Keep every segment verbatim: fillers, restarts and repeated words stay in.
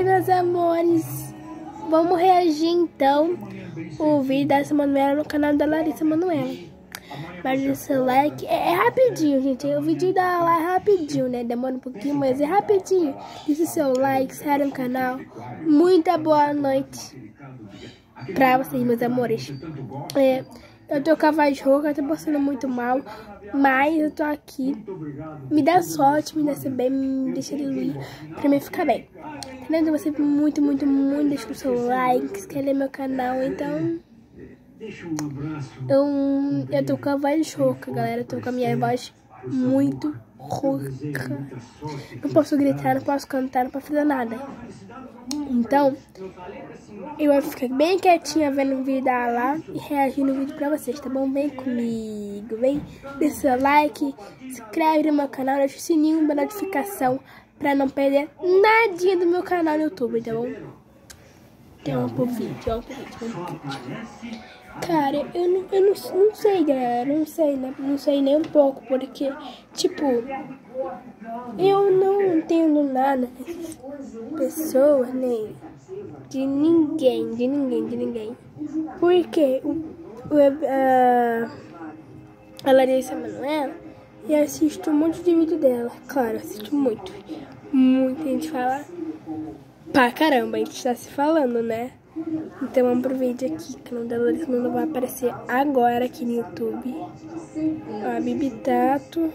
Meus amores, vamos reagir então o vídeo da Manoela no canal da Larissa Manoela. Mas o seu like é, é rapidinho, gente. O vídeo da lá é rapidinho, né? Demora um pouquinho, mas é rapidinho. Deixa o seu like, se inscreve no canal. Muita boa noite pra vocês, meus amores. É, eu tô com a voz rouca, tô passando muito mal, mas eu tô aqui. Me dá sorte, me deixa bem, me deixa aleluia, pra mim ficar bem. Entendeu? Você muito, muito, muito, deixa o seu like, se inscreve no meu canal, então... Eu, eu tô com a voz rouca, galera. Eu tô com a minha voz muito rouca. Não posso gritar, não posso cantar, não posso fazer nada. Então, eu vou ficar bem quietinha vendo o vídeo da lá e reagindo no vídeo pra vocês, tá bom? Vem comigo, vem, deixa seu like, se inscreve no meu canal, deixa o sininho da notificação pra não perder nadinha do meu canal no YouTube, tá bom? Então, vamos pro vídeo, vamos pro vídeo, vamos pro vídeo. Cara, eu não, eu não, não sei, galera, não sei, né? Não sei nem um pouco, porque, tipo, eu não entendo nada dessas pessoas, nem de ninguém, de ninguém, de ninguém. Porque o, o, a, a Larissa Manoela, eu assisto um monte de vídeo dela, claro, assisto muito. Muita gente fala pra caramba, a gente tá se falando, né? Então vamos pro vídeo aqui, o canal da Larissa Manoela vai aparecer agora aqui no YouTube. Ó, a Bibi Tato,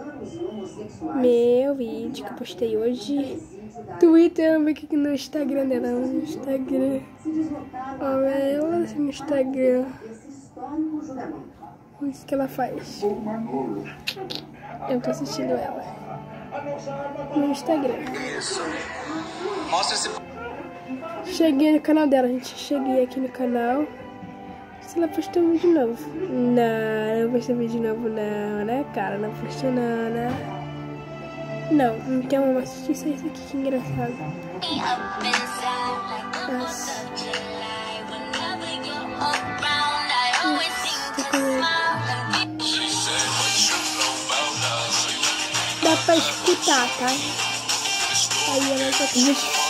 meu vídeo que eu postei hoje. Twitter, vamos ver aqui no Instagram dela, no Instagram. Ó, ela no Instagram. O que ela faz? Eu tô assistindo ela no Instagram. Mostra esse... Cheguei no canal dela, gente. Cheguei aqui no canal. Se ela postou um vídeo novo. Não, não postou vídeo novo não, né, cara? Não postou não, né? Não, então vamos assistir isso aqui, que engraçado. Nossa. Dá pra escutar, tá? Aí ela tá aqui.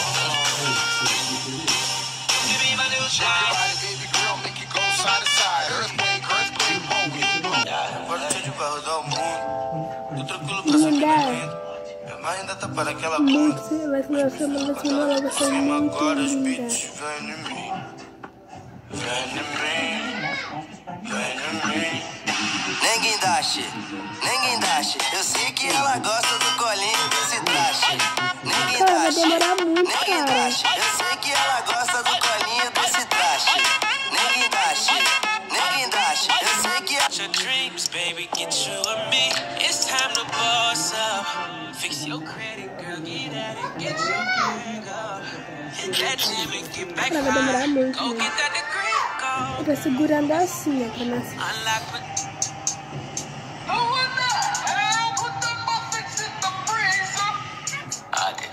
Ainda tá para aquela muito, vai ser uma semana, semana vai ser muito agora os linda. beats vem em mim, vem em mim, vem em mim. Ninguém dache, ninguém dache. Eu sei que ela gosta do colinho desse traje. Ninguém Cara, vai dache, demorar muito, ninguém cara. dache. Eu sei que ela gosta do colinho desse traje. Ninguém dache, ninguém dache. Eu sei que your dreams, baby, get you and me. It's time to boss up. Fix your credit, girl, get at it, get your bag up. Hit that gym and get back Vai demorar high. muito, Go né? get that degree, go. Eu tô segurando assim, ó, pra não assistir. Unlock the... Who in the hell put the muffins in the freezer? I did.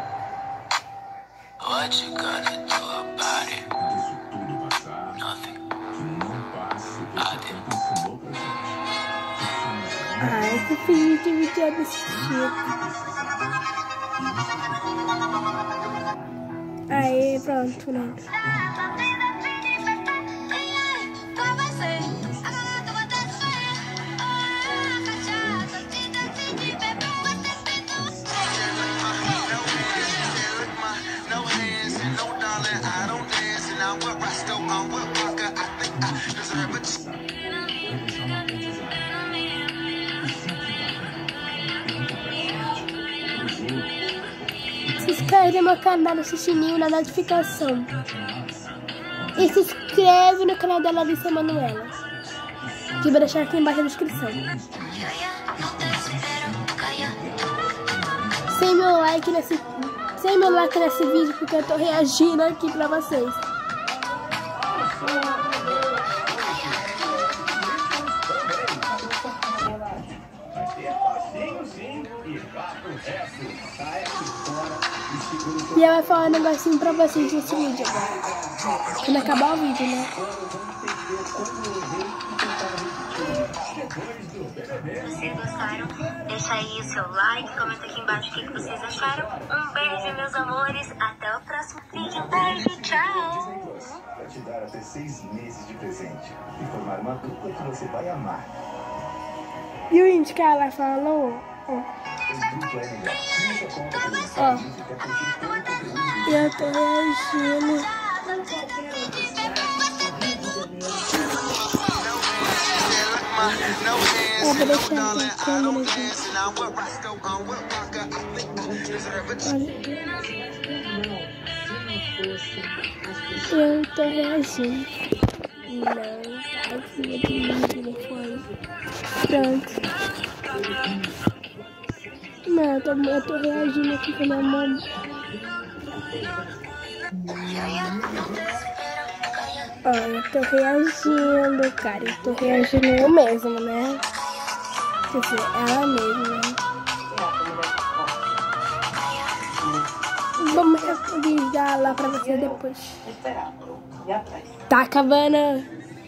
What you gonna do about it? Nothing. I did. Ah, esse vídeo, vídeo é desse tipo. Aí, pronto, né? Se inscreve no meu canal, deixa o sininho na notificação. E se inscreve no canal da Larissa Manoela, que eu vou deixar aqui embaixo na descrição. Sem meu like nesse, sem meu like nesse vídeo, porque eu tô reagindo aqui pra vocês. E ela vai falar um negocinho pra vocês nesse vídeo agora. Quando acabar o vídeo, né? Vocês gostaram? Deixa aí o seu like, comenta aqui embaixo o que vocês acharam. Um beijo, meus amores. Até o próximo. vídeo, beijo, tchau. Vai te dar até seis meses de presente e formar uma dupla que você vai amar. E o índio que ela falou, ó. Ó. Eu tô reagindo. Eu vou deixar a câmera aqui. Eu tô reagindo. Não, aqui eu tenho o telefone. Pronto. Não, eu tô, eu tô reagindo aqui com a minha mãe. Ó, eu tô reagindo, cara. Eu tô reagindo eu mesmo, né? Quer dizer, ela mesma, né? Vamos ligar lá pra você depois. Tá acabando. Eu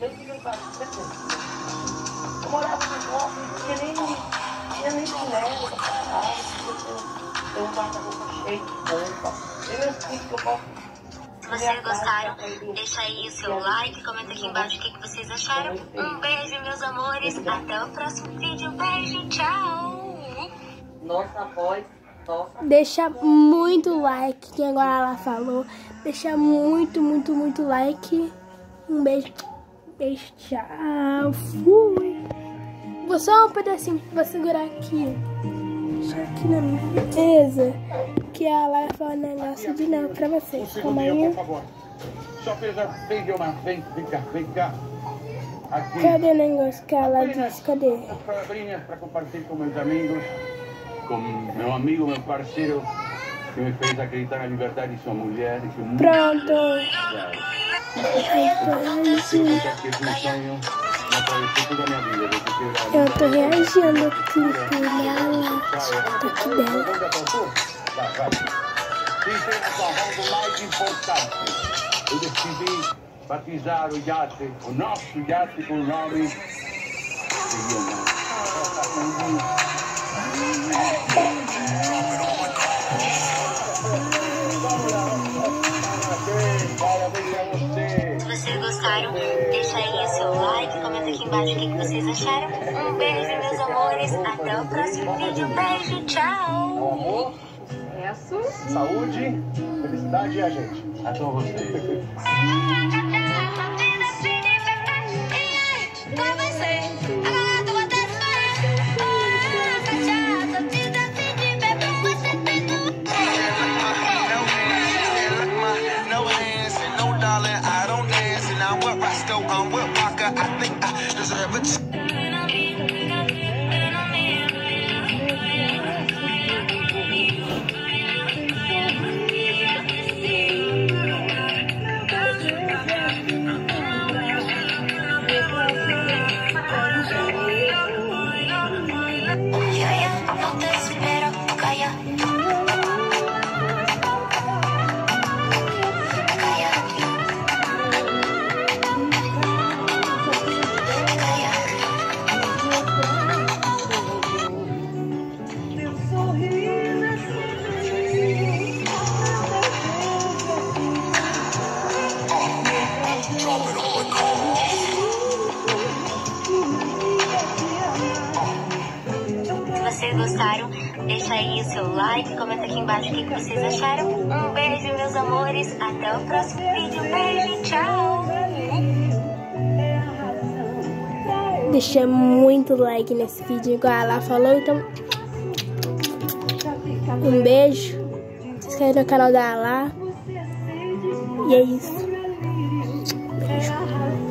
morava no bloco, não tinha nem, tinha nem chinelo pra caralho. Eu um guarda-roupa cheio de roupa. Eu não sei que eu posso. Se vocês gostaram, deixa aí o seu like, comenta aqui embaixo o que, que vocês acharam. Um beijo, meus amores. Até o próximo vídeo. Beijo, tchau. Nossa voz, nossa. Deixa muito like, quem agora ela falou. Deixa muito, muito, muito like. Um beijo. Beijo, tchau. Fui. Vou só um pedacinho, vou segurar aqui. Deixa aqui na minha mesa. Que ela vai falar um negócio de novo pra vocês. Calma aí. Por favor. Só veja bem de uma. Vem, vem cá, vem cá. Aqui. Cadê o negócio que ela disse? Cadê? As palavrinhas para compartilhar com meus amigos, com meu amigo, meu parceiro, que me fez acreditar na liberdade de sua mulher. De sua Pronto. Eu tô reagindo aqui nela. Tô aqui dela. Vai, vai. Quem tem na sua mão o mais importante? Eu decidi batizar o iate, o nosso iate, com o nome de Se vocês gostaram, deixa aí o seu like, comenta aqui embaixo o que, que vocês acharam. Um beijo, meus amores. Até o próximo vídeo. Beijo, tchau. amor, saúde, felicidade e a gente. Até você. I'm with Vodka, I think I deserve it. Se vocês gostaram, deixa aí o seu like, comenta aqui embaixo o que, que vocês acharam. Um beijo, meus amores. Até o próximo vídeo. Beijo, tchau. Deixa muito like nesse vídeo, igual ela falou. Então, um beijo. Se inscreve no canal da Alá. E é isso. Beijo.